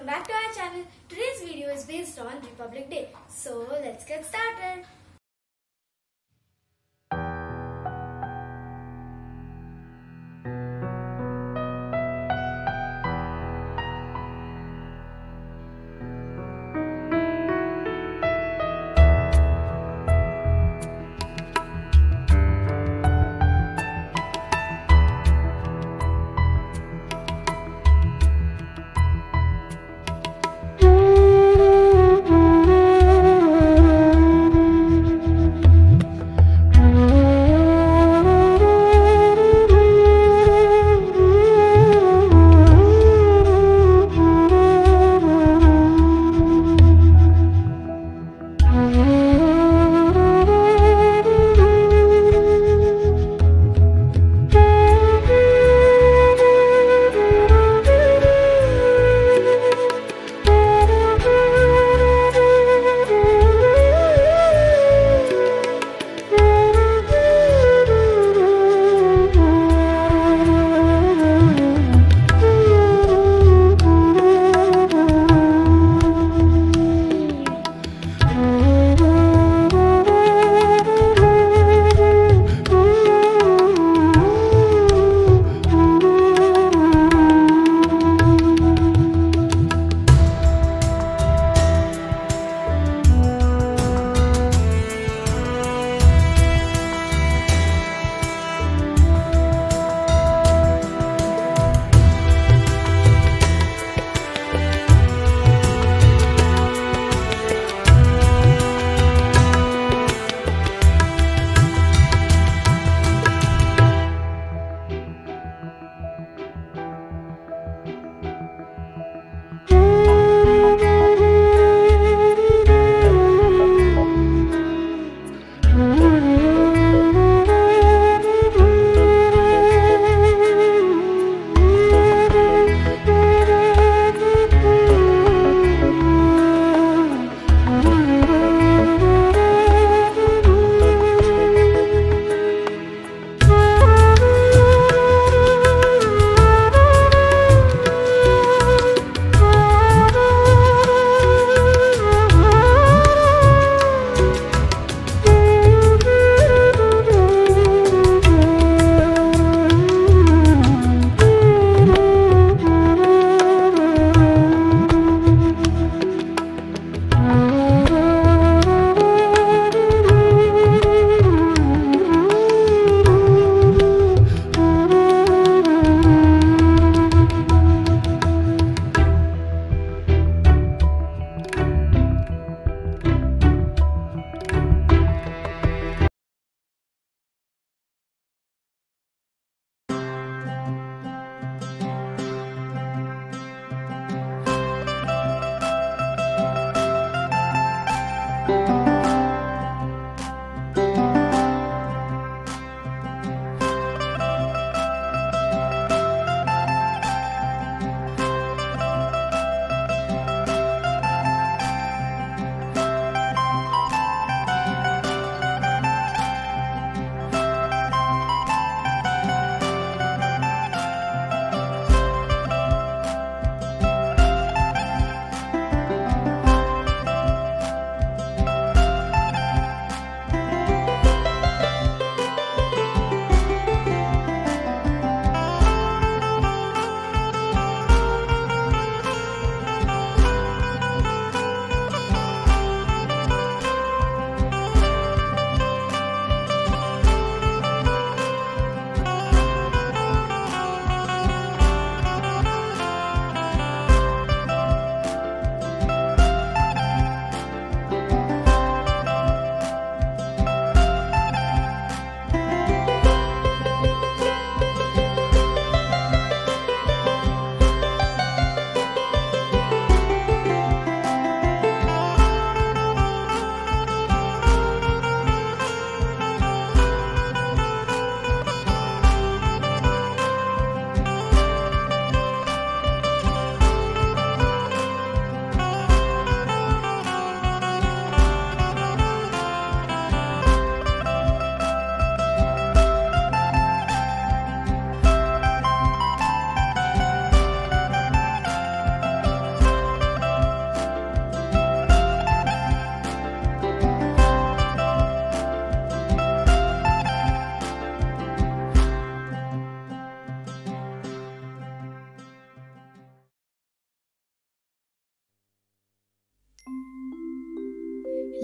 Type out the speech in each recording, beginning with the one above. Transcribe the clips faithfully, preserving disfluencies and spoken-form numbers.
welcome back to our channel. Today's video is based on Republic Day. So let's get started.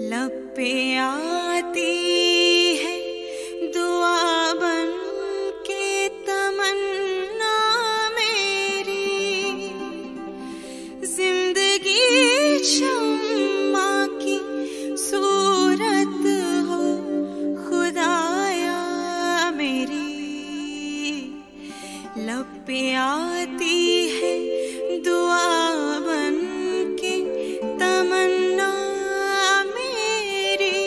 लब पे आती है दुआ बन के तमन्ना मेरी, जिंदगी शम्मा की सूरत हो खुदाया मेरी। लब पे आती है दुआ बन के तमन्ना मेरी।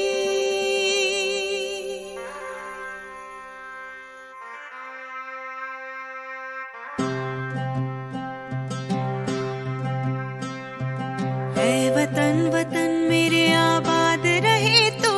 ऐ वतन वतन मेरे आबाद रहे तो,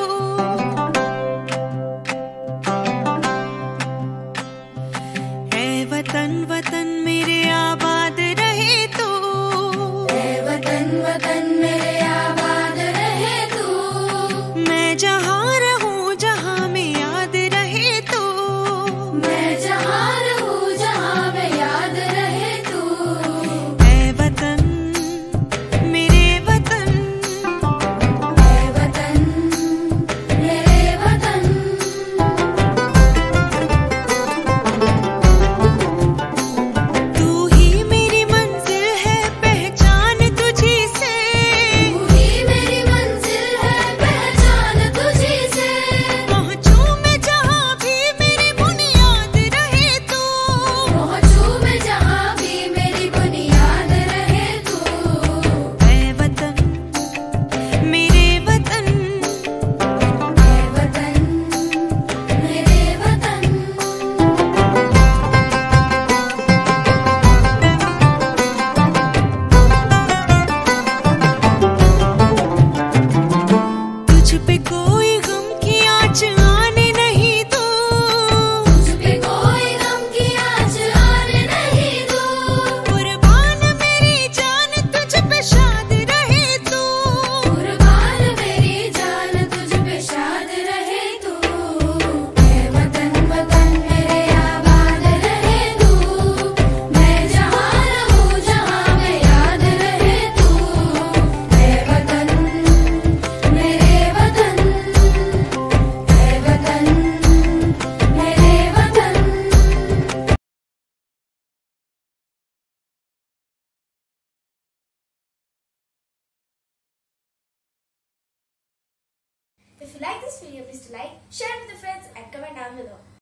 ऐ वतन वतन मेरे आबाद रहे तो, ऐ वतन वतन मेरे आबाद रहे तू। मैं जहाँ रहूं जहाँ में याद रहे तो, मैं जहाँ रहूं जहाँ में याद रहे तू। ऐ वतन मेरे वतन, ऐ वतन मेरे वतन। तू ही मेरी मंजिल है पहचान तुझी से, तू ही मेरी मंजिल है पहचान तुझी से। पहुँचूं मैं जहाँ भी मेरी बुनियाद रहे तो, पहुँचूं मैं जहाँ भी मेरी बुनियाद रहे तू। ऐ वतन मेरे वतन, ऐ वतन मेरे वतन। तुझ पे कोई गम की आँच आने नहीं दूं, तुझ पे कोई गम की आँच आने नहीं दूं। कुर्बान मेरी जान तुझ पे शाद रहे तू, कुर्बान मेरी जान तुझ पे शाद रहे तू। ऐ वतन वतन मेरे आबाद रहे तू। मैं जहाँ रहूं जहाँ में याद रहे तू। ऐ वतन मेरे वतन, ऐ वतन मेरे वतन। If you like this video, please do like, share it with your friends and comment down below.